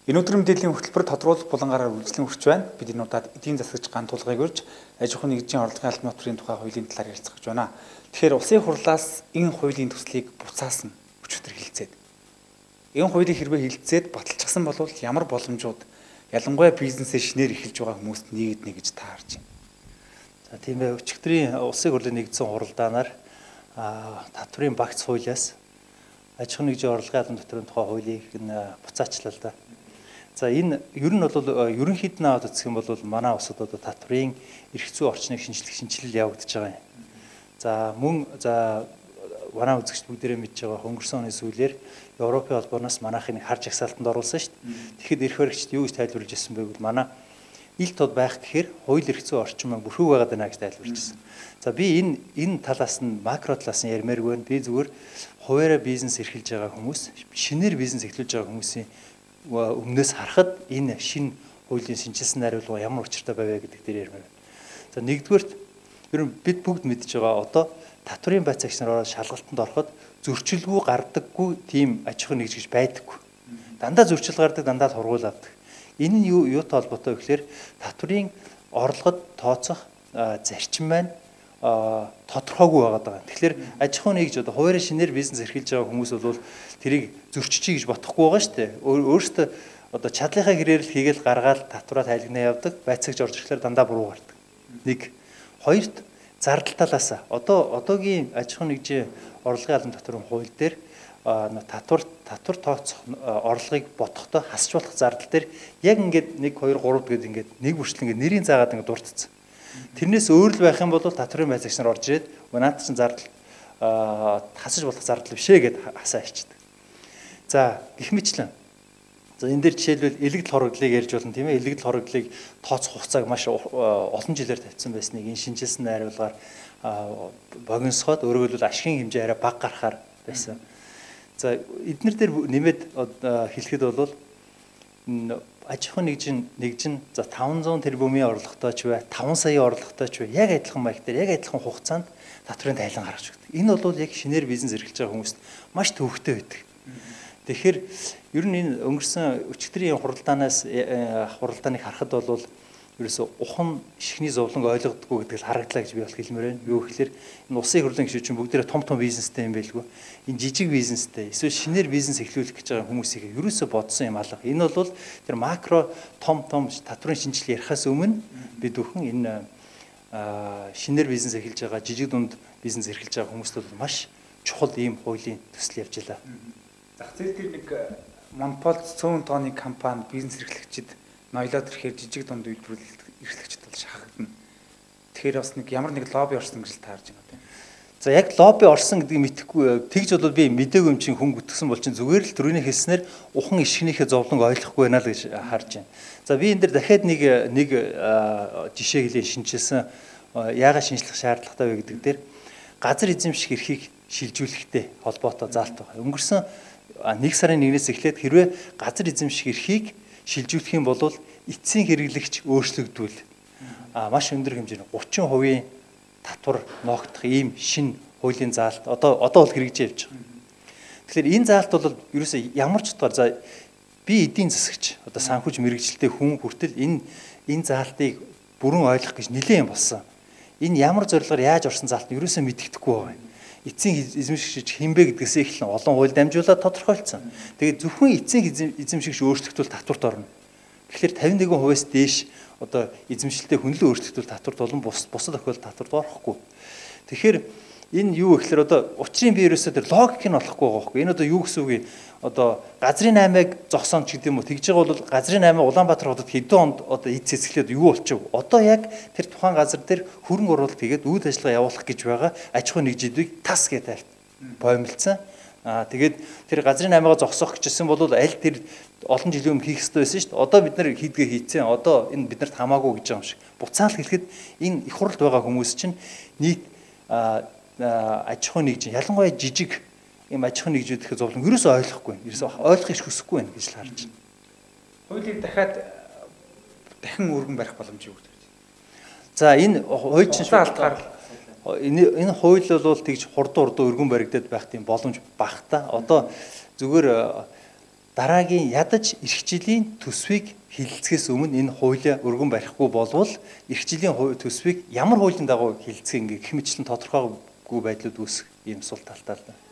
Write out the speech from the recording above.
Энэ өдрийн мэдээллийн хөтөлбөр тодруулах булангараар үргэлжлэн хүрч байна. Бид энэ удаад эдийн засагч ган тулгыг урьж аж ахуйн нэгжийн орлогын албан нутрын тухай хуулийн талаар ярилцах гэж байна. Тэгэхээр улсын хурлаас энэ хуулийн төслийг буцаасан өчигдөр хэлэлцээд. Энэ хуулийг хэрвээ хэлэлцээд баталчихсан бол ямар боломжууд ялангуяа бизнесээ шинээр эхэлж байгаа хүмүүст нийгдэнэ гэж та харж байна. За тийм ээ, өчигдрийн улсын хурлын нэгдсэн хуралдаанаар татврын багц хуулиас аж ахуйн нэгжийн орлогын албан нутрын тухай хуулийг буцаачлаа л да. За энэ ер нь бол ерөнхийд нь аваад үзэх юм бол манай улсад одоо татврын эрх зүй орчныг шинжилэл явагдаж байгаа юм. За мөн манай үзэгч бүгдээрээ мэдж байгаа өнгөрсөн оны сүүлээр Европын холбооноос манайхыг харж агсаалтанд оруулсан шүү дээ. Тэгэхэд эрх баригчид юу гэж тайлбарлаж ирсэн бэ гэвэл манай ил тод байх гэхээр хууль эрх зүй орчин маань бүрхүү байгаад байна гэж тайлбарлаж ирсэн. За би энэ талаас нь макро талаас нь ярмааргүй байна. Би зүгээр хуваараа бизнес эрхэлж байгаа хүмүүс, шинээр бизнес эхлүүлж байгаа хүмүүсийн өмнөөс харахад энэ шинэ хуулийн шинжилсэн найруулга ямар учиртай байвэ гэдэг дээр ярмаар байна. За нэгдүгээрт ер нь бид бүгд мэдж байгаа одоо татврын байцаагч нар шалгалтанд ороход зөрчилгүй гардаггүй тийм аж ахуйн нэгж гэж байдаггүй. Дандаа зөрчил гардаг, дандаа тургуул авдаг. Энэ нь юутай холбоотой вэ гэхээр татврын орлогод тооцох зарчим маань тодорхойгүй байгаа даа. Тэгэхээр аж ахуйн нэгж одоо хуваарь шинээр бизнес эрхэлж байгаа хүмүүс бол тэрийг зөрчиж гэж бодохгүй байгаа шүү дээ. Өөрөөсөө одоо чадлынхаа гэрээр л хийгээл гаргаад татвараа тайлгнаа явдаг, байцаагч орж ирэхээр дандаа буруу гардаг. Нэг. Хоёрт зардал талаас одоогийн аж ахуйн нэгжийн орлогын албан татврын хууль дээр татвар тооцох орлогыг бодохдоо хасч болох зардал дээр яг ингээд 1 2 3 гэдэг ингээд нэг бүрчлэн ингээд нэрийн заагаад ингээд дурдцсан. Тэрнээс өөр л байх юм бол татврын байцаагч нар орж ирээд наад чинь зардал хасаж болох зардал биш ээ гэд хасаа ичдэг. За гэх мэтлэн. За энэ дээр жишээлбэл элэгдэл хорогдлыг ярьж болно тийм ээ. Элэгдэл хорогдлыг тооцох хугацааг маш олон жилээр тавьсан байсныг энэ шинжилсэн найруулгаар богиносхоод өөрөөр хэлбэл ашигын хэмжээ арай бага гарахаар байсан. За эднэр дээр нэмээд хэлэхэд бол аж ахуйн нэгжин за 500 тэрбумын орлоготой ч бай 5 сая орлоготой ч бай яг адилхан маягтэр яг адилхан хугацаанд татврын тайлан гаргаж өгдөг. Энэ бол яг шинээр бизнес эрхэлж байгаа хүмүүст маш төвөгтэй байдаг. Тэгэхээр ер нь энэ өнгөрсөн өчигдрийн хуралдааныг харахад бол ерөөсө ухан ишхний зовлон ойлгодоггүй гэдгийг харагдлаа гэж би бол хэлмээр байна. Юу гэхээр энэ улсын хурлын гишүүч бүгдээрээ том бизнестэй юм байлгүй. Энэ жижиг бизнестэй эсвэл шинээр бизнес эхлүүлэх гэж байгаа хүмүүсийг ерөөсө бодсон юм алга. Энэ бол тэр макро том татврын шинжил ярихаас өмнө бид бүхэн энэ шинээр бизнес эхэлж байгаа жижиг дунд бизнес эрхэлж байгаа хүмүүст бол маш чухал ийм хуулийн төсөл явж байлаа. Зах зээл дээр нэг монопол 100 тонны компани бизнес эрхлэгчид ноёлоод ирэхээр жижиг дунд үйлдвэрлэл эрхлэгчид бол шахагдана. Тэгэхээр бас нэг ямар нэг лобби орсон гэж таарж байна тийм. За яг лобби орсон гэдгийг мэдэхгүй. Тэгж бол би мдээгүй юм чинь хүн гүтгсэн бол чинь зүгээр л түрүүний хэлснээр ухан ишгнийхээ зовлонг ойлгохгүй байна л гэж харж байна. За би энэ дээр дахиад нэг жишээ хэлээ шинжилсэн яагаад шинжлэх шаардлагатай вэ гэдэг дээр газар эзэмших эрхийг шилжүүлэхтэй холбоотой заалт байна. Өнгөрсөн 1 сарын 1-ээс эхлээд хэрвээ газар эзэмших эрхийг шилжүүлэх юм бол эцсийн хэрэглэгч өөрчлөгдвөл маш өндөр хэмжээний 30% татвар ноогдох ийм шинэ хуулийн заалт одоо бол хэрэгжиж явж байгаа. Тэгэхээр энэ заалт бол ерөөсөө ямар ч утгаар за би эдийн засагч одоо санхүүж мэрэгжилтэй хүн хүртэл энэ заалтыг бүрэн ойлгох гэж нэлээд юм болсон. Энэ ямар зорилгоор яаж орсон заалт нь ерөөсөө мэддэхгүй байгаа юм. Эцсийн эзэмшигч хинбэ гэдгээсээ эхлэн олон хууль дамжуулаад тодорхойлцсон. Тэгээд зөвхөн эцсийн эзэмшигч өөрчлөгдвөл татварт орно. Тэгэхээр 51%-аас дээш одоо эзэмшилтэй хүнлэн өөрчлөгдвөл татварт болон бусад тохиолдолд татварт орохгүй. Тэгэхээр энэ юу гэхээр одоо учрын би ерөөсөө тэр логик нь олохгүй байгаа байхгүй. Энэ одоо юу гэсэн үг юм? Одоо газрын 8-ыг зогсоон ч гэдэг юм уу тэгж байгаа бол газрын 8 Улаанбаатар хотод хэдэн онд одоо эд цэцгэлээд юу болчих вэ? Одоо яг тэр тухайн газар дээр хөрөнгө оруулалт хийгээд үйл ажиллагаа явуулах гэж байгаа аж ахуйн нэгжүүдийг тас гэдэг боомлцсан. Тэгээд тэр газрын 8-ыг зогсоох гэжсэн бол аль тэр олон жилийн өмнө хийх ёстой байсан шүү дээ. Одоо бид нар хийдгээ хийцэн. Одоо энэ биднэрт хамаагүй гэж байгаа юм шиг. Буцаал хэлэхэд энэ их хурлд байгаа хүмүүс чинь нийт аж ахуйн нэгж ялангуяа жижиг ийм аж ахуйн нэгжүүдийн зовлон ерөөсөө ойлгохгүй байна. Ерөөсөө ойлгохыг хүсэхгүй байна гэж л харж байна. Хуулийг дахин өргөн барих боломж юу гэдэг. За энэ хууль чинь алдгаар энэ хууль бол тэгж хурдан өргөн баригдаад байх тийм боломж багтаа. Одоо зүгээр дараагийн ядаж эх жилийн төсвийг хилцгээс өмнө энэ хуулиа өргөн барихгүй болвол эх жилийн төсвийг ямар хуулийн дагуу хилцэх ингээ гэх мэтлэн тодорхойгүй байдлууд үүсэх ийм сул талтай л байна.